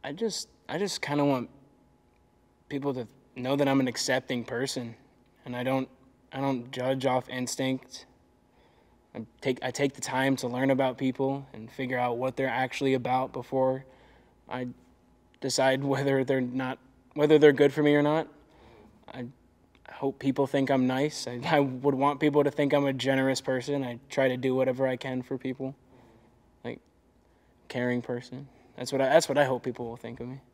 I just kind of want people to know that I'm an accepting person, and I don't judge off instinct. I take the time to learn about people and figure out what they're actually about before I decide whether they're good for me or not. I hope people think I'm nice. I would want people to think I'm a generous person. I try to do whatever I can for people, like caring person. That's what I hope people will think of me.